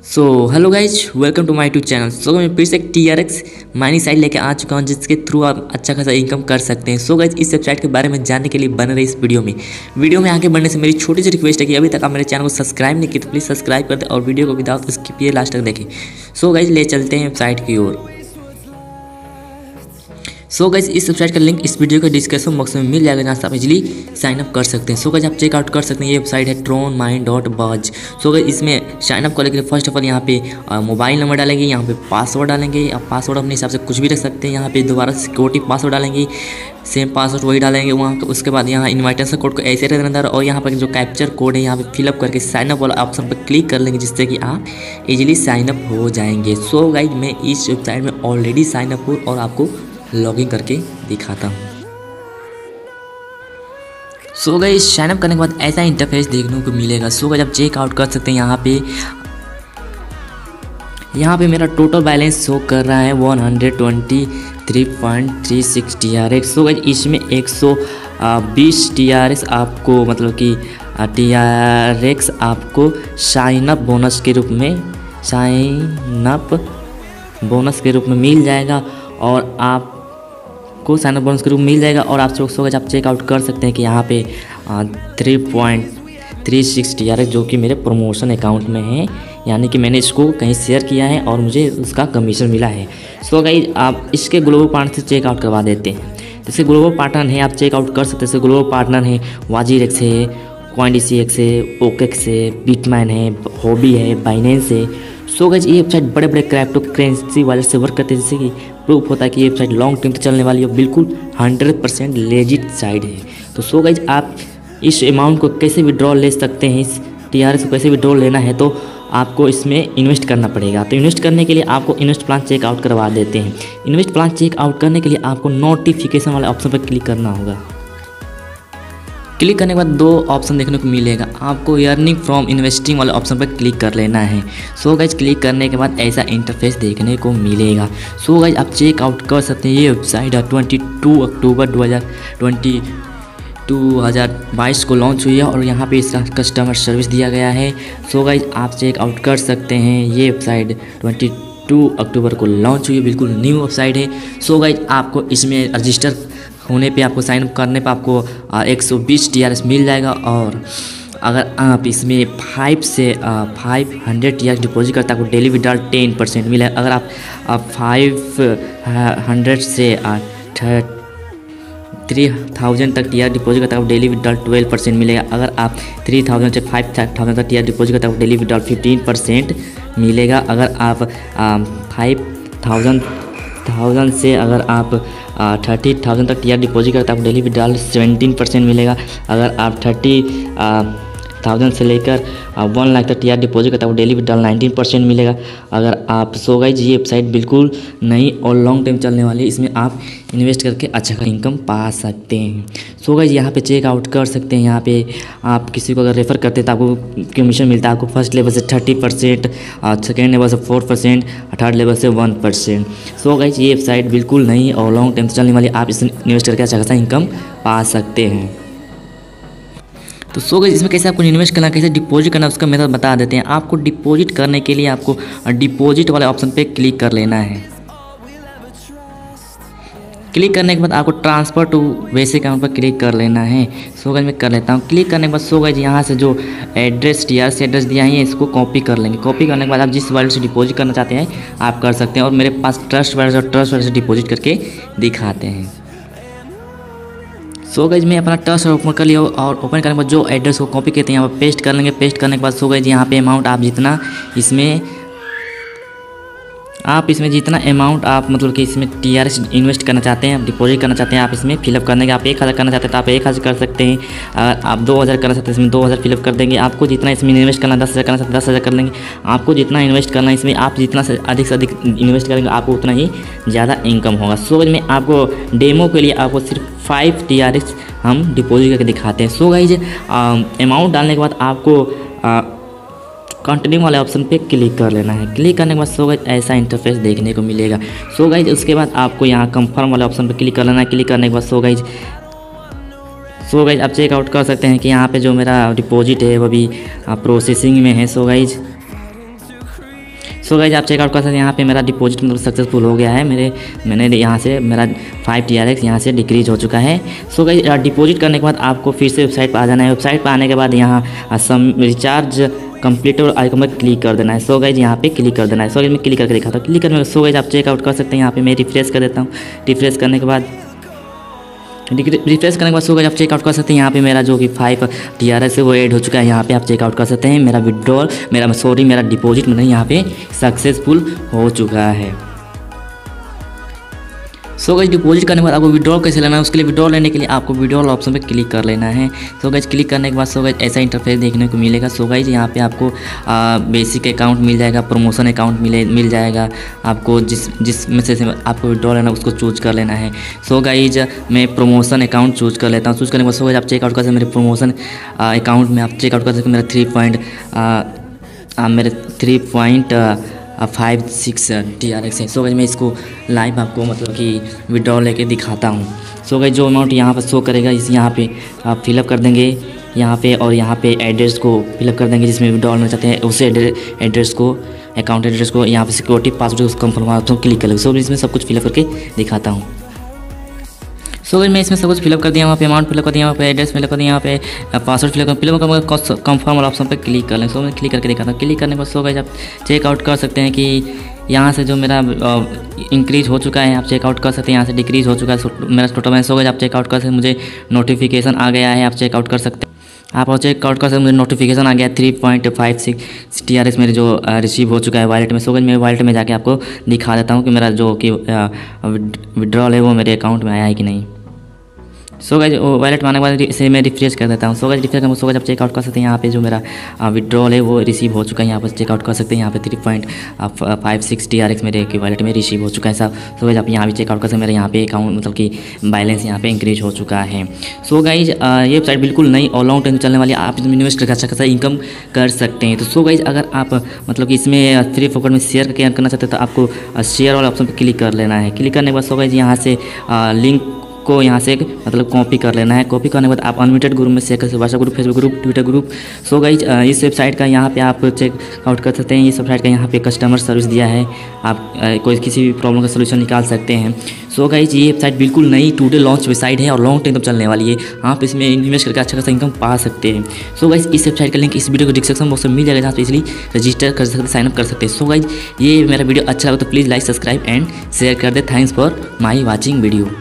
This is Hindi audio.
So hello guys, welcome to my YouTube channel. So मैं फिर से एक TRX माइनिंग साइट लेके आ चुका हूँ जिसके थ्रू आप अच्छा खासा इनकम कर सकते हैं। सो गाइज, इस वेबसाइट के बारे में जानने के लिए बने रहे इस वीडियो में आगे बढ़ने से मेरी छोटी सी रिक्वेस्ट है कि अभी तक आप मेरे चैनल को सब्सक्राइब नहीं किए तो प्लीज़ सब्सक्राइब कर दें और वीडियो को विदाउट स्किप किए लास्ट तक देखें। सो गाइज, ले चलते हैं वेबसाइट की ओर। सो गाइज, इस वेबसाइट का लिंक इस वीडियो के डिस्क्रिप्शन बॉक्स में मिल जाएगा, जहाँ से आप इजीली साइन अप कर सकते हैं। सो गाइज, आप चेकआउट कर सकते हैं। ये वेबसाइट है tronmine.buzz। सो गाइज, इसमें साइन अप करने के लिए फर्स्ट ऑफ ऑल यहाँ पे मोबाइल नंबर डालेंगे, यहाँ पे पासवर्ड डालेंगे। आप पासवर्ड अपने हिसाब से कुछ भी रख सकते हैं। यहाँ पे दोबारा सिक्योरिटी पासवर्ड डालेंगे, सेम पासवर्ड वही डालेंगे वहाँ। उसके बाद यहाँ इन्वाइटेशन कोड को ऐसे रहने अंदर और यहाँ पर जो कैप्चर कोड है यहाँ पे फिलअप करके साइन अप वाला ऑप्शन पर क्लिक कर लेंगे, जिससे कि आप इजीली साइन अप हो जाएंगे। सो गाइज, मैं इस वेबसाइट में ऑलरेडी साइन अप हूँ और आपको लॉगिन करके दिखाता हूँ। सो गाइस, साइन अप करने के बाद ऐसा इंटरफेस देखने को मिलेगा। सो गाइस, आप चेकआउट कर सकते हैं। यहाँ पे मेरा टोटल बैलेंस शो कर रहा है 123.36 TRX। सो गाइस, इसमें 120 TRX आपको मतलब कि TRX आपको साइन अप बोनस के रूप में मिल जाएगा और आपको साइन अप बोनस के रूप में मिल जाएगा। और आप आप चेकआउट कर सकते हैं कि यहाँ पे 3.36 TRX जो कि मेरे प्रमोशन अकाउंट में है, यानी कि मैंने इसको कहीं शेयर किया है और मुझे उसका कमीशन मिला है। सो गाइस, आप इसके ग्लोबल पार्टनर से चेकआउट करवा देते हैं। जैसे ग्लोबल पार्टनर है, आप चेकआउट कर सकते हैं। जैसे ग्लोबल पार्टनर है WazirX है, CoinDCX है, OKX है, बिटमैन है, हॉबी है, बाइनेंस है। सो गाइस, ये वेबसाइट बड़े बड़े क्रिप्टो करेंसी वाले से वर्क करते हैं, जिससे कि प्रूफ होता है कि ये वेबसाइट लॉन्ग टाइम तक चलने वाली है, बिल्कुल 100% लेजिट साइट है। तो सो गाइस, आप इस अमाउंट को कैसे विड्रॉ ले सकते हैं, इस TRX को कैसे विड्रॉ लेना है, तो आपको इसमें इन्वेस्ट करना पड़ेगा। तो इन्वेस्ट करने के लिए आपको इन्वेस्ट प्लान चेकआउट करवा देते हैं। इन्वेस्ट प्लान चेकआउट करने के लिए आपको नोटिफिकेशन वाले ऑप्शन पर क्लिक करना होगा। क्लिक करने के बाद दो ऑप्शन देखने को मिलेगा। आपको अर्निंग फ्रॉम इन्वेस्टिंग वाले ऑप्शन पर क्लिक कर लेना है। सो गाइज, क्लिक करने के बाद ऐसा इंटरफेस देखने को मिलेगा। सो गाइज, आप चेकआउट कर सकते हैं। ये वेबसाइट 22 अक्टूबर 2022 को लॉन्च हुई है और यहाँ पे इसका कस्टमर सर्विस दिया गया है। सो गाइज, आप चेकआउट कर सकते हैं। ये वेबसाइट 22 अक्टूबर को लॉन्च हुई है, बिल्कुल न्यू वेबसाइट है। सो गाइज, आपको इसमें रजिस्टर होने पे, आपको साइन अप करने पे आपको 120 TRX मिल जाएगा। और अगर आप इसमें 500 TRX डिपॉजिट करते हैं, आपको डेली विड्रॉल 10% मिलेगा। अगर आप 500 से 3000 तक TRX डिपॉजिट करते हैं, आपको डेली विड्रॉल 12% मिलेगा। अगर आप 3000 से 5000 तक TRX डिपॉजिट करते हैं, आपको डेली विड्रॉल 15% मिलेगा। अगर आप 5000 से अगर आप 30,000 तक TRX डिपॉजिट करते हैं, आपको डेली विड्रॉल 17% मिलेगा। अगर आप 30,000 से लेकर 1 लाख तक TRX डिपॉजिट करते हैं, आपको डेली विड्रॉल 19% मिलेगा। अगर आप सो गाइस, ये वेबसाइट बिल्कुल नई और लॉन्ग टाइम चलने वाली है, इसमें आप इन्वेस्ट करके अच्छा खासा इनकम पा सकते हैं। सो गाइस, यहाँ पे चेकआउट कर सकते हैं। यहाँ पे आप किसी को अगर रेफ़र करते हैं तो आपको कमीशन मिलता है। आपको फर्स्ट लेवल से 30%, सेकेंड लेवल से 4%, थर्ड लेवल से 1%। सो गाइस, ये वेबसाइट बिल्कुल नई और लॉन्ग टाइम चलने वाली, आप इसमें इन्वेस्ट करके अच्छा खासा इनकम पा सकते हैं। तो सो गाइस, इसमें कैसे आपको इन्वेस्ट करना, कैसे डिपॉजिट करना, उसका मेथड बता देते हैं। आपको डिपॉजिट करने के लिए आपको डिपॉजिट वाले ऑप्शन पे क्लिक कर लेना है। क्लिक करने के बाद आपको ट्रांसफ़र टू बेसिक अकाउंट पर क्लिक कर लेना है। सो गाइस, मैं कर लेता हूँ। क्लिक करने के बाद सो गाइस, यहाँ से जो एड्रेस TRX एड्रेस दिया है इसको कॉपी कर लेंगे। कॉपी करने के बाद आप जिस वॉलेट से डिपॉजिट करना चाहते हैं आप कर सकते हैं। और मेरे पास ट्रस्ट वॉलेट से डिपॉजिट करके दिखाते हैं। सो गाइस, मैं अपना ट्रस्ट ओपन कर लिया और ओपन करने के बाद जो एड्रेस को कॉपी करते हैं यहाँ पर पेस्ट कर लेंगे। पेस्ट करने के बाद सो गाइस, यहाँ पे अमाउंट आप जितना जितना अमाउंट आप मतलब कि इसमें TRX इन्वेस्ट करना चाहते हैं, आप डिपॉजिट करना चाहते हैं, आप इसमें फिलअप करने के। आप 1000 करना चाहते हैं तो आप 1000 कर सकते हैं। अगर आप 2000 करना चाहते हैं इसमें 2000 फिलअप कर देंगे। आपको जितना इसमें इन्वेस्ट करना 10,000 करना चाहते हैं 10,000 कर लेंगे। आपको जितना इन्वेस्ट करना इसमें, आप जितना से अधिक इन्वेस्ट करेंगे आपको उतना ही ज़्यादा इनकम होगा। सो गाइस, मैं आपको डेमो के लिए आपको सिर्फ 5 TRX हम डिपॉजिट करके दिखाते हैं। सो गाइस, अमाउंट डालने के बाद आपको कंटिन्यू वाले ऑप्शन पे क्लिक कर लेना है। क्लिक करने के बाद सो गाइस, ऐसा इंटरफेस देखने को मिलेगा। सो गाइस, उसके बाद आपको यहाँ कंफर्म वाले ऑप्शन पे क्लिक कर लेना है। क्लिक करने के बाद सो गाइस, आप चेकआउट कर सकते हैं कि यहाँ पे जो मेरा डिपॉजिट है वो भी प्रोसेसिंग में है। सो गाइस, सो गाइज आप चेकआउट कर सकते हैं। यहाँ पे मेरा डिपॉजिट मतलब सक्सेसफुल हो गया है। मैंने यहाँ से मेरा 5 TRX यहाँ से डिक्रीज हो चुका है। सो गाइज डिपॉजिट करने के बाद आपको फिर से वेबसाइट पर आ जाना है। वेबसाइट पर आने के बाद यहाँ सम रिचार्ज कंप्लीट और आइकन पर क्लिक कर देना है। सो गाइज यहाँ पे क्लिक कर देना है। सो गाइज मैं क्लिक करके दिखाता हूँ। क्लिक करने के सो गाइज आप चेकआउट कर सकते हैं। यहाँ पे मैं रिफ्रेश कर देता हूँ। रिफ्रेश करने के बाद सो गाइज आप चेकआउट कर सकते हैं। यहाँ पे मेरा जो कि 5 TRX है वो ऐड हो चुका है। यहाँ पे आप चेकआउट कर सकते हैं। मेरा विड्रॉल मेरा डिपॉजिट मतलब यहाँ पे सक्सेसफुल हो चुका है। सो गाइज डिपॉजिट करने के बाद आपको विड्रॉल कैसे लेना है, उसके लिए विड्रॉल लेने के लिए आपको विड्रॉल ऑप्शन पे क्लिक कर लेना है। सो गाइज क्लिक करने के बाद सो गाइज ऐसा इंटरफेस देखने को मिलेगा। सो गाइज यहाँ पे आपको बेसिक अकाउंट मिल जाएगा, प्रमोशन अकाउंट मिल जाएगा। आपको जिस में से आपको विड्रॉल लेना है उसको चूज कर लेना है। सो गाइज मैं प्रमोशन अकाउंट चूज कर लेता हूँ। चूज करने के बाद सो गाइज आप चेकआउट कर सकते मेरे प्रमोशन अकाउंट में आप चेकआउट कर सकते मेरा 3.56 TRX है। सो गाइज मैं इसको लाइव आपको मतलब कि विड्रॉल लेके दिखाता हूँ। सो गाइज जो अमाउंट यहाँ पर शो करेगा इस यहाँ पे आप फिलअप कर देंगे यहाँ पे, और यहाँ पे एड्रेस को फिलअप कर देंगे जिसमें विड्रॉल लेना चाहते हैं उस एड्रेस को, अकाउंट एड्रेस को। यहाँ पे security password confirm option click कर लेंगे। सो इसमें सब कुछ फिलअप करके दिखाता हूँ। सो गाइज मैं इसमें सब कुछ फिलअप कर दिया, वहाँ पे अमाउंट फिलअप कर दिया, वहाँ पे एड्रेस फिलअप कर दिया, यहाँ पे पासवर्ड फिलअप कंफर्म वाला ऑप्शन पे क्लिक कर लें। सो मैं क्लिक करके दिखाता हूँ। क्लिक करने के बाद सो गाइज आप चेकआउट कर सकते हैं कि यहाँ से जो मेरा इंक्रीज हो चुका है आप चेकआउट कर सकते हैं। यहाँ से डिक्रीज हो चुका है मेरा टोटल में। सो गाइज आप चेकआउट कर सकते हैं। मुझे नोटिफिकेशन आ गया है, आप चेकआउट कर सकते हैं। आप चेकआउट कर सकते हैं। मुझे नोटिफिकेशन आ गया 3.56 TRX मेरे जो रिसीव हो चुका है वॉलेट में। सो गाइज मैं वॉलेट में जाके आपको दिखा देता हूँ कि मेरा जो कि विड्रॉल है वो मेरे अकाउंट में आया है कि नहीं। सो गाइज वॉलेट में आने के बाद इसे मैं रिफ्रेश कर देता हूँ। सो गाइज रिफ्रेश करके सो गाइज आप चेकआउट कर सकते हैं। यहाँ पे जो मेरा विड्रॉल है वो रिसीव हो चुका है। यहाँ पर चेकआउट कर सकते हैं। यहाँ पे 3.56 TRX मेरे वॉलेट में रिसीव हो चुका है साहब। सो गाइज आप यहाँ भी चेकआउट कर सकते हैं। मेरा यहाँ पे अकाउंट मतलब कि बैलेंस यहाँ पे इंक्रीज हो चुका है। सो गाइज ये वेबसाइट बिल्कुल नई और लॉन्ग टाइम चलने वाली, आप इसमें इन्वेस्ट करके अच्छा खासा इनकम कर सकते हैं। तो सो गाइज अगर आप मतलब कि इसमें फ्री फोकट में शेयर करके अर्न करना चाहते हैं तो आपको शेयर वाले ऑप्शन पर क्लिक कर लेना है। क्लिक करने के बाद सो गाइज यहाँ से लिंक को यहाँ से मतलब कॉपी कर लेना है। कॉपी करने के बाद आप अनलिमिटेड ग्रुप में शेयर कर सकते हैं, WhatsApp group, Facebook group, Twitter group. So guys इस वेबसाइट का यहाँ पे आप चेकआउट कर सकते हैं। इस वेबसाइट का यहाँ पे कस्टमर सर्विस दिया है, आप कोई किसी भी प्रॉब्लम का सोल्यूशन निकाल सकते हैं। सो गाइज ये वेबसाइट बिल्कुल नई टुडे लॉन्च वेबसाइट है और लॉन्ग टाइम तक चलने वाली है। आप इसमें इन्वेस्ट करके अच्छा खासा इनकम पा सकते हैं। सो गाइज इस वेबसाइट का लिंक इस वीडियो को डिस्क्रिप्शन बॉक्स में मिल जाएगा, जहाँ पे इसलिए रजिस्टर कर सकते, साइनअप कर सकते हैं। सो गाइज ये मेरा वीडियो अच्छा लगा तो please like, subscribe and share कर दे। Thanks for my watching video.